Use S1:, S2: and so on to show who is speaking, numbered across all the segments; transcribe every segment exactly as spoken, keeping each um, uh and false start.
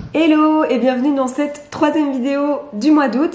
S1: Hello et bienvenue dans cette troisième vidéo du mois d'août.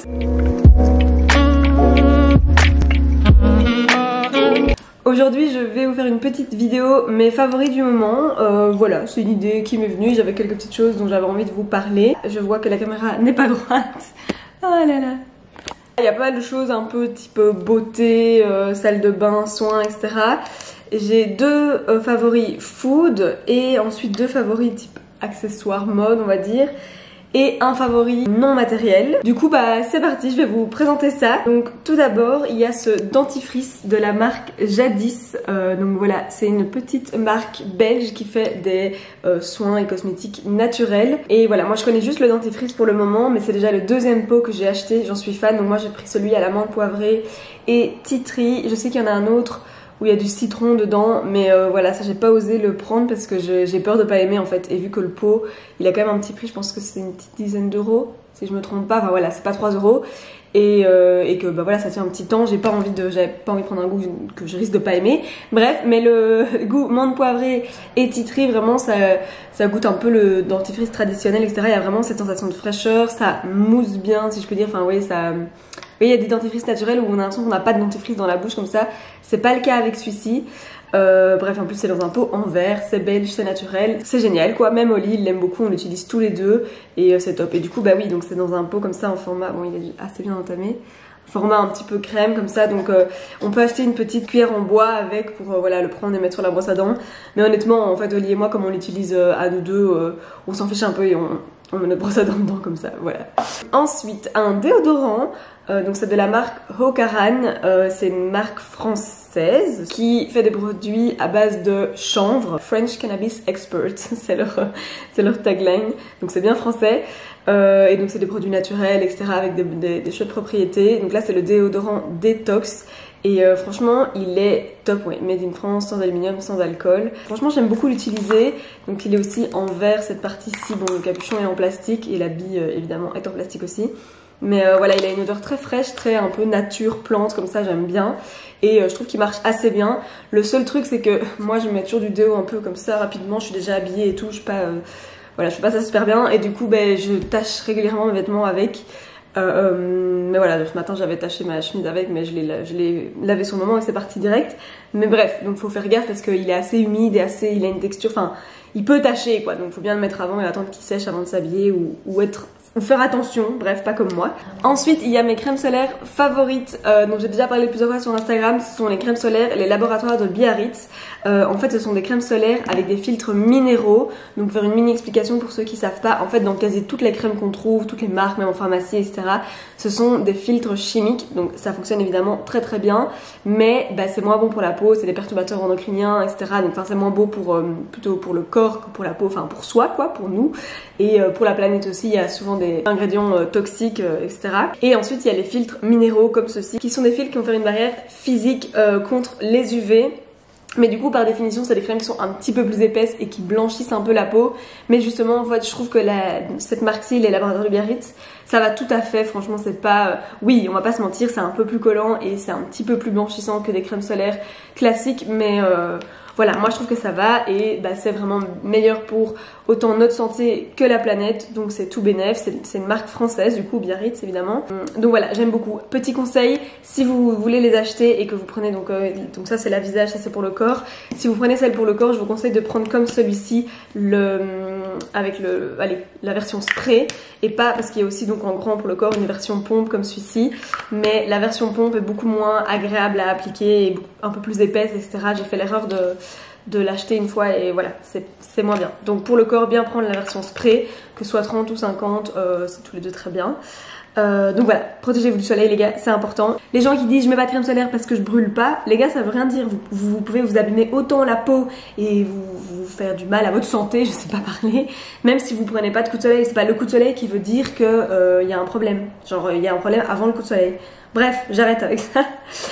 S1: Aujourd'hui je vais vous faire une petite vidéo mes favoris du moment. euh, Voilà, c'est une idée qui m'est venue, j'avais quelques petites choses dont j'avais envie de vous parler. Je vois que la caméra n'est pas droite. Oh là là. Il y a pas mal de choses un peu type beauté, euh, salle de bain, soins, et cetera. J'ai deux euh, favoris food et ensuite deux favoris type accessoires mode on va dire. Et un favori non matériel. Du coup bah c'est parti, je vais vous présenter ça. Donc tout d'abord il y a ce dentifrice de la marque Jadis. euh, Donc voilà, c'est une petite marque belge qui fait des euh, soins et cosmétiques naturels. Et voilà, moi je connais juste le dentifrice pour le moment, mais c'est déjà le deuxième pot que j'ai acheté, j'en suis fan. Donc moi j'ai pris celui à la menthe poivrée et tea tree. Je sais qu'il y en a un autre où il y a du citron dedans, mais euh, voilà, ça j'ai pas osé le prendre parce que j'ai peur de pas aimer en fait. Et vu que le pot il a quand même un petit prix, je pense que c'est une petite dizaine d'euros si je me trompe pas, enfin voilà, c'est pas trois euros. Et, euh, et que bah voilà, ça tient un petit temps, j'ai pas envie de j'avais pas envie de prendre un goût que je risque de pas aimer. Bref, mais le goût menthe poivrée et tea tree, vraiment ça, ça goûte un peu le dentifrice traditionnel, et cetera. Il y a vraiment cette sensation de fraîcheur, ça mousse bien si je peux dire, enfin oui, ça... Oui, il y a des dentifrices naturels où on a l'impression qu'on n'a pas de dentifrice dans la bouche comme ça. C'est pas le cas avec celui-ci. Euh, bref, en plus c'est dans un pot en verre, c'est belge, c'est naturel, c'est génial quoi. Même Oli il l'aime beaucoup, on l'utilise tous les deux et euh, c'est top. Et du coup bah oui, donc c'est dans un pot comme ça en format, bon il est assez bien entamé, format un petit peu crème comme ça. Donc euh, on peut acheter une petite cuillère en bois avec pour euh, voilà le prendre et mettre sur la brosse à dents. Mais honnêtement en fait Oli et moi comme on l'utilise euh, à nous deux, euh, on s'en fiche un peu et on, on met notre brosse à dents dedans comme ça, voilà. Ensuite un déodorant. Euh, donc c'est de la marque Hokaran, euh, c'est une marque française qui fait des produits à base de chanvre, French Cannabis Expert, c'est leur, c'est leur tagline, donc c'est bien français. Euh, et donc c'est des produits naturels, et cetera avec des, des, des chouettes propriétés. Donc là c'est le déodorant Detox. Et euh, franchement il est top, ouais, made in France, sans aluminium, sans alcool. Franchement j'aime beaucoup l'utiliser. Donc il est aussi en verre cette partie-ci, bon le capuchon est en plastique et la bille euh, évidemment est en plastique aussi. Mais euh, voilà, il a une odeur très fraîche, très un peu nature, plante comme ça, j'aime bien. Et euh, je trouve qu'il marche assez bien. Le seul truc c'est que moi je mets toujours du déo un peu comme ça rapidement, je suis déjà habillée et tout, je suis pas... Euh, voilà, je fais pas ça super bien. Et du coup ben, je tâche régulièrement mes vêtements avec. Euh, euh, mais voilà, ce matin j'avais taché ma chemise avec, mais je l'ai lavé sur le moment et c'est parti direct. Mais bref, donc faut faire gaffe parce qu'il est assez humide et assez, il a une texture, enfin il peut tacher quoi, donc faut bien le mettre avant et attendre qu'il sèche avant de s'habiller ou, ou être... ou faire attention, bref, pas comme moi. Ensuite, il y a mes crèmes solaires favorites, euh, dont j'ai déjà parlé plusieurs fois sur Instagram. Ce sont les crèmes solaires, les laboratoires de Biarritz. Euh, en fait, ce sont des crèmes solaires avec des filtres minéraux. Donc, pour faire une mini explication pour ceux qui savent pas, en fait, dans quasi toutes les crèmes qu'on trouve, toutes les marques, même en pharmacie, et cetera, ce sont des filtres chimiques. Donc, ça fonctionne évidemment très très bien, mais bah, c'est moins bon pour la peau, c'est des perturbateurs endocriniens, et cetera. Donc, enfin, c'est moins beau pour euh, plutôt pour le corps que pour la peau, enfin pour soi, quoi, pour nous. Et euh, pour la planète aussi, il y a souvent des ingrédients euh, toxiques, euh, et cetera. Et ensuite il y a les filtres minéraux comme ceci, qui sont des filtres qui vont faire une barrière physique euh, contre les U V. Mais du coup par définition c'est des crèmes qui sont un petit peu plus épaisses et qui blanchissent un peu la peau. Mais justement en fait je trouve que la, cette marque-ci, les laboratoires de Biarritz, ça va tout à fait. Franchement c'est pas... Euh, oui on va pas se mentir, c'est un peu plus collant et c'est un petit peu plus blanchissant que des crèmes solaires classiques. Mais euh, voilà, moi je trouve que ça va et bah, c'est vraiment meilleur pour autant notre santé que la planète. Donc c'est tout bénef, c'est une marque française du coup, Biarritz évidemment. Donc voilà, j'aime beaucoup. Petit conseil, si vous voulez les acheter et que vous prenez donc, euh, donc ça c'est la visage, ça c'est pour le corps. Si vous prenez celle pour le corps, je vous conseille de prendre comme celui-ci, le avec le, allez, la version spray et pas, parce qu'il y a aussi donc en grand pour le corps une version pompe comme celui-ci. Mais la version pompe est beaucoup moins agréable à appliquer et un peu plus épaisse, et cetera. J'ai fait l'erreur de... de l'acheter une fois et voilà, c'est moins bien. Donc pour le corps, bien prendre la version spray, que ce soit trente ou cinquante, euh, c'est tous les deux très bien. Euh, donc voilà, protégez-vous du soleil les gars, c'est important. Les gens qui disent je mets pas de crème solaire parce que je brûle pas, les gars ça veut rien dire. Vous, vous pouvez vous abîmer autant la peau et vous, vous faire du mal à votre santé, je sais pas parler. Même si vous prenez pas de coup de soleil, c'est pas le coup de soleil qui veut dire que euh, y a un problème. Genre il y a un problème avant le coup de soleil. Bref, j'arrête avec ça.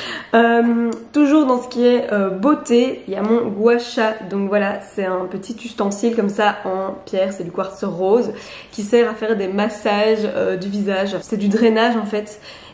S1: Euh, toujours dans ce qui est euh, beauté, il y a mon gua sha. Donc voilà, c'est un petit ustensile comme ça en pierre, c'est du quartz rose qui sert à faire des massages euh, du visage. C'est du drainage en fait.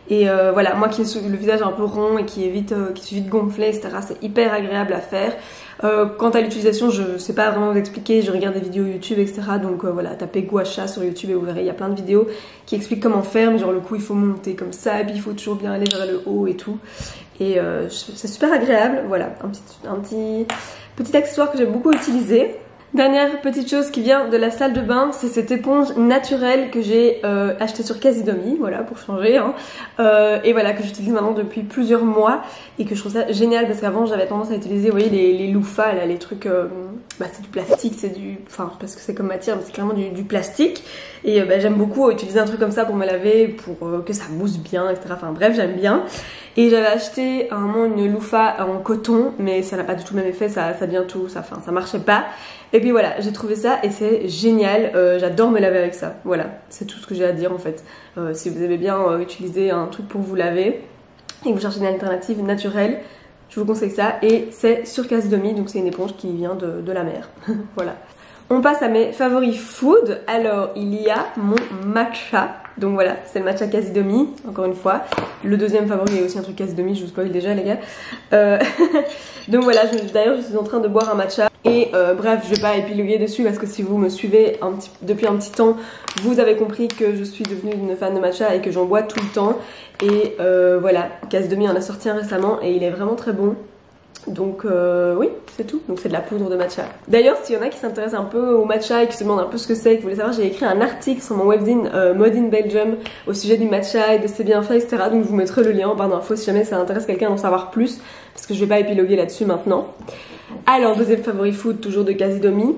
S1: Et euh, voilà, moi qui ai le visage un peu rond et qui est vite, euh, qui suis vite gonflée, et cetera. C'est hyper agréable à faire. Euh, quant à l'utilisation, je sais pas vraiment vous expliquer, je regarde des vidéos YouTube, et cetera. Donc euh, voilà, tapez gua sha sur YouTube et vous verrez, il y a plein de vidéos qui expliquent comment faire, mais genre le coup il faut monter comme ça, et puis il faut toujours bien aller vers le haut et tout. Et euh, c'est super agréable, voilà, un petit, un petit, petit accessoire que j'ai beaucoup utilisé. Dernière petite chose qui vient de la salle de bain, c'est cette éponge naturelle que j'ai euh, achetée sur Casidomi, voilà, pour changer, hein. euh, et voilà, que j'utilise maintenant depuis plusieurs mois et que je trouve ça génial parce qu'avant j'avais tendance à utiliser, vous voyez, les, les loofahs, là, les trucs, euh, bah c'est du plastique, c'est du, enfin, parce que c'est comme matière, mais c'est clairement du, du plastique. Et euh, bah, j'aime beaucoup utiliser un truc comme ça pour me laver, pour euh, que ça mousse bien, et cetera. Enfin bref, j'aime bien. Et j'avais acheté à un moment une loofah en coton, mais ça n'a pas du tout le même effet, ça, ça devient tout, ça, enfin, ça marchait pas. Et puis voilà, j'ai trouvé ça et c'est génial, euh, j'adore me laver avec ça, voilà, c'est tout ce que j'ai à dire en fait. Euh, si vous aimez bien euh, utiliser un truc pour vous laver et que vous cherchez une alternative naturelle, je vous conseille ça et c'est sur Casidomi, donc c'est une éponge qui vient de, de la mer, voilà. On passe à mes favoris food. Alors il y a mon matcha, donc voilà, c'est le matcha Casidomi, encore une fois. Le deuxième favori est aussi un truc Casidomi, je vous spoil déjà les gars. Euh... donc voilà, d'ailleurs je suis en train de boire un matcha. Et euh, bref, je vais pas épiloguer dessus parce que si vous me suivez un petit, depuis un petit temps, vous avez compris que je suis devenue une fan de matcha et que j'en bois tout le temps. Et euh, voilà, Casidomi en a sorti un récemment et il est vraiment très bon. Donc euh, oui, c'est tout. Donc c'est de la poudre de matcha. D'ailleurs, s'il y en a qui s'intéressent un peu au matcha et qui se demandent un peu ce que c'est, qui voulaient savoir, j'ai écrit un article sur mon webzine euh, Mode in Belgium au sujet du matcha et de ses bienfaits, et cetera. Donc je vous mettrai le lien en barre d'infos si jamais ça intéresse quelqu'un d'en savoir plus, parce que je vais pas épiloguer là-dessus maintenant. Alors, deuxième favori food, toujours de Casidomi.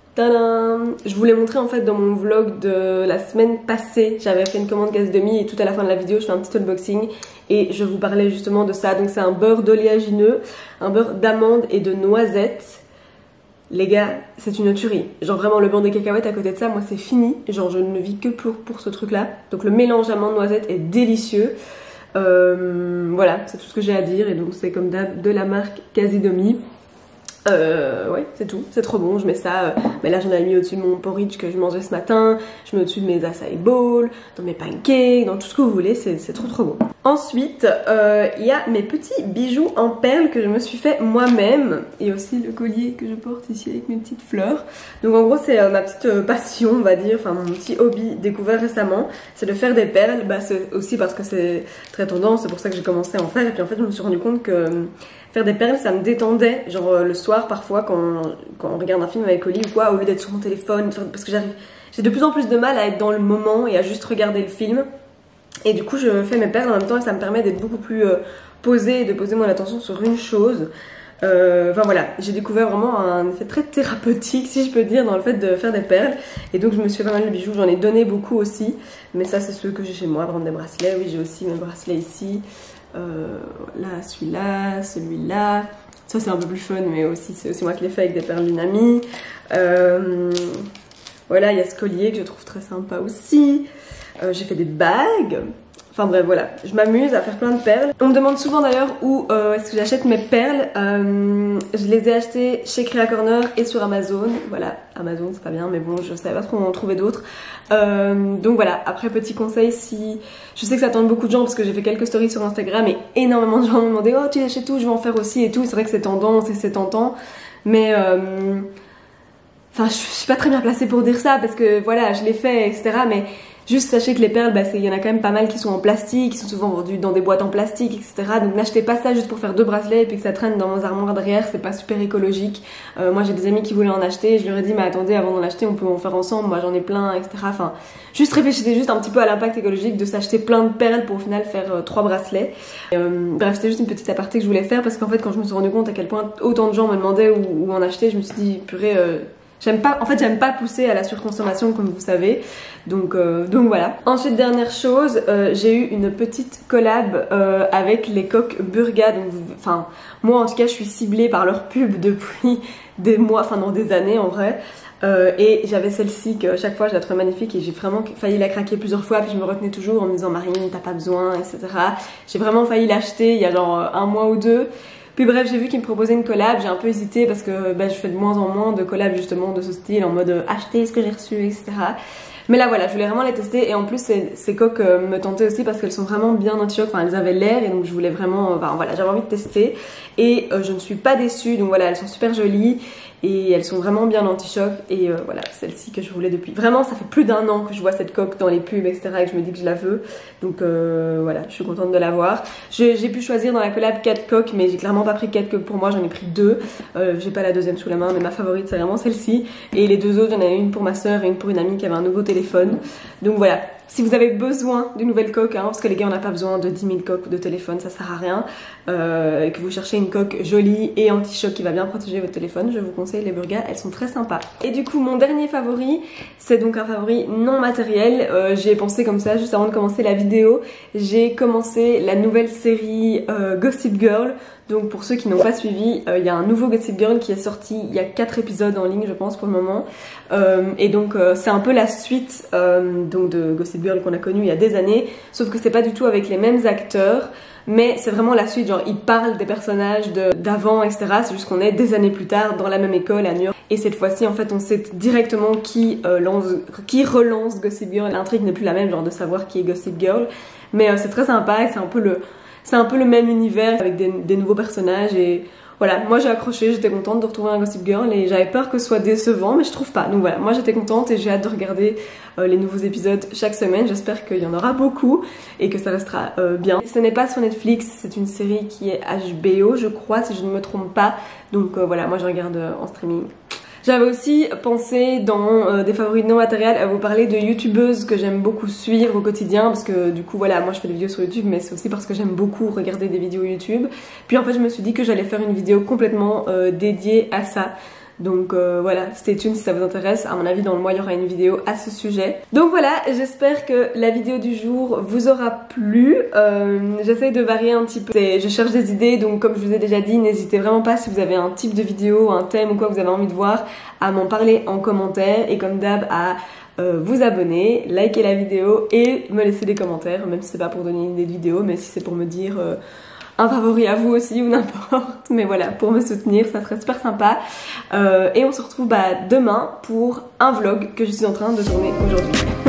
S1: Tadam! Je vous l'ai montré en fait dans mon vlog de la semaine passée. J'avais fait une commande Casidomi et tout à la fin de la vidéo, je fais un petit unboxing et je vous parlais justement de ça. Donc c'est un beurre d'oléagineux, un beurre d'amande et de noisettes. Les gars, c'est une tuerie. Genre vraiment le beurre de cacahuète à côté de ça, moi c'est fini. Genre je ne vis que pour, pour ce truc là. Donc le mélange amande-noisette est délicieux. Euh, voilà, c'est tout ce que j'ai à dire et donc c'est comme d'hab de la marque Casidomi. Euh, ouais, c'est tout, c'est trop bon, je mets ça, euh, mais là j'en ai mis au-dessus de mon porridge que je mangeais ce matin, je mets au-dessus de mes acai bowls, dans mes pancakes, dans tout ce que vous voulez, c'est trop trop bon. Ensuite, euh, il y a mes petits bijoux en perles que je me suis fait moi-même, et aussi le collier que je porte ici avec mes petites fleurs. Donc en gros c'est euh, ma petite euh, passion on va dire, enfin mon petit hobby découvert récemment, c'est de faire des perles. Bah c'est aussi parce que c'est très tendance, c'est pour ça que j'ai commencé à en faire, et puis en fait je me suis rendu compte que euh, faire des perles ça me détendait, genre euh, le soir parfois quand, quand on regarde un film avec Oli ou quoi, au lieu d'être sur mon téléphone, parce que j'arrive, j'ai de plus en plus de mal à être dans le moment et à juste regarder le film. Et du coup je fais mes perles en même temps et ça me permet d'être beaucoup plus euh, posée et de poser mon attention sur une chose. Euh, enfin voilà, j'ai découvert vraiment un effet très thérapeutique si je peux dire dans le fait de faire des perles. Et donc je me suis fait pas mal de bijoux, j'en ai donné beaucoup aussi. Mais ça c'est ceux que j'ai chez moi, vraiment des bracelets, oui j'ai aussi mes bracelets ici. Euh, là celui-là, celui-là. Ça c'est un peu plus fun mais aussi c'est aussi moi qui l'ai fait avec des perles d'une amie. Euh, voilà, il y a ce collier que je trouve très sympa aussi. Euh, j'ai fait des bagues. Enfin bref voilà, je m'amuse à faire plein de perles. On me demande souvent d'ailleurs où euh, est-ce que j'achète mes perles. euh, Je les ai achetées chez Crea Corner et sur Amazon. Voilà, Amazon c'est pas bien mais bon je savais pas trop où en trouver d'autres. euh, Donc voilà, après petit conseil, si... Je sais que ça tente beaucoup de gens parce que j'ai fait quelques stories sur Instagram et énormément de gens m'ont demandé oh tu les achètes tout, je vais en faire aussi et tout. C'est vrai que c'est tendance et c'est tentant. Mais... Euh... Enfin je suis pas très bien placée pour dire ça parce que voilà je l'ai fait et cetera. Mais... Juste sachez que les perles, bah, il y en a quand même pas mal qui sont en plastique, qui sont souvent vendues dans des boîtes en plastique, et cetera. Donc n'achetez pas ça juste pour faire deux bracelets et puis que ça traîne dans vos armoires derrière, c'est pas super écologique. Euh, moi j'ai des amis qui voulaient en acheter, je leur ai dit mais attendez avant d'en acheter on peut en faire ensemble, moi j'en ai plein, et cetera. Enfin, juste réfléchissez juste un petit peu à l'impact écologique de s'acheter plein de perles pour au final faire euh, trois bracelets. Euh, bref, c'était juste une petite aparté que je voulais faire parce qu'en fait quand je me suis rendu compte à quel point autant de gens me demandaient où, où en acheter, je me suis dit purée... Euh, J'aime pas, en fait j'aime pas pousser à la surconsommation comme vous savez, donc, euh, donc voilà. Ensuite dernière chose, euh, j'ai eu une petite collab euh, avec les coques Burga, donc enfin moi en tout cas je suis ciblée par leur pub depuis des mois, enfin non des années en vrai. Euh, et j'avais celle-ci que chaque fois je la trouvais magnifique et j'ai vraiment failli la craquer plusieurs fois puis je me retenais toujours en me disant Marine t'as pas besoin etc. J'ai vraiment failli l'acheter il y a genre un mois ou deux. Puis bref, j'ai vu qu'ils me proposaient une collab, j'ai un peu hésité parce que bah, je fais de moins en moins de collabs justement de ce style en mode euh, acheter ce que j'ai reçu, et cetera. Mais là voilà, je voulais vraiment les tester et en plus ces, ces coques euh, me tentaient aussi parce qu'elles sont vraiment bien anti-choc, enfin elles avaient l'air et donc je voulais vraiment, enfin voilà, j'avais envie de tester et euh, je ne suis pas déçue, donc voilà, elles sont super jolies et elles sont vraiment bien anti-choc et euh, voilà, celle-ci que je voulais depuis. Vraiment, ça fait plus d'un an que je vois cette coque dans les pubs, et cetera et que je me dis que je la veux, donc euh, voilà, je suis contente de l'avoir. J'ai pu choisir dans la collab quatre coques, mais j'ai clairement pas pris quatre coques pour moi, j'en ai pris deux. Euh, j'ai pas la deuxième sous la main, mais ma favorite c'est vraiment celle-ci. Et les deux autres, j'en ai une pour ma soeur et une pour une amie qui avait un nouveau téléphone. Donc voilà, si vous avez besoin d'une nouvelle coque, hein, parce que les gars on n'a pas besoin de dix mille coques de téléphone, ça sert à rien, euh, et que vous cherchez une coque jolie et anti-choc qui va bien protéger votre téléphone, je vous conseille les Burga, elles sont très sympas. Et du coup mon dernier favori, c'est donc un favori non matériel. euh, J'ai pensé comme ça juste avant de commencer la vidéo, j'ai commencé la nouvelle série euh, Gossip Girl. Donc pour ceux qui n'ont pas suivi, il euh, y a un nouveau Gossip Girl qui est sorti, il y a quatre épisodes en ligne je pense pour le moment. Euh, et donc euh, c'est un peu la suite euh, donc de Gossip Girl qu'on a connu il y a des années, sauf que c'est pas du tout avec les mêmes acteurs, mais c'est vraiment la suite, genre ils parlent des personnages d'avant, et cetera. C'est juste qu'on est des années plus tard dans la même école à New York. Et cette fois-ci en fait on sait directement qui, euh, lance, qui relance Gossip Girl. L'intrigue n'est plus la même, genre de savoir qui est Gossip Girl. Mais euh, c'est très sympa et c'est un peu le... C'est un peu le même univers avec des, des nouveaux personnages et voilà, moi j'ai accroché, j'étais contente de retrouver un Gossip Girl et j'avais peur que ce soit décevant mais je trouve pas. Donc voilà, moi j'étais contente et j'ai hâte de regarder euh, les nouveaux épisodes chaque semaine. J'espère qu'il y en aura beaucoup et que ça restera euh, bien. Ce n'est pas sur Netflix, c'est une série qui est H B O je crois si je ne me trompe pas. Donc euh, voilà, moi je regarde euh, en streaming. J'avais aussi pensé dans euh, des favoris non matériels à vous parler de youtubeuses que j'aime beaucoup suivre au quotidien parce que du coup voilà, moi je fais des vidéos sur YouTube mais c'est aussi parce que j'aime beaucoup regarder des vidéos YouTube. Puis en fait je me suis dit que j'allais faire une vidéo complètement euh, dédiée à ça. Donc euh, voilà, stay tuned si ça vous intéresse. À mon avis dans le mois il y aura une vidéo à ce sujet. Donc voilà, j'espère que la vidéo du jour vous aura plu. euh, J'essaye de varier un petit peu, je cherche des idées, donc comme je vous ai déjà dit, n'hésitez vraiment pas si vous avez un type de vidéo, un thème ou quoi que vous avez envie de voir, à m'en parler en commentaire. Et comme d'hab à euh, vous abonner, liker la vidéo et me laisser des commentaires, même si c'est pas pour donner une idée de vidéo, mais si c'est pour me dire... Euh, un favori à vous aussi ou n'importe, mais voilà, pour me soutenir ça serait super sympa. Euh, et on se retrouve bah, demain pour un vlog que je suis en train de tourner aujourd'hui.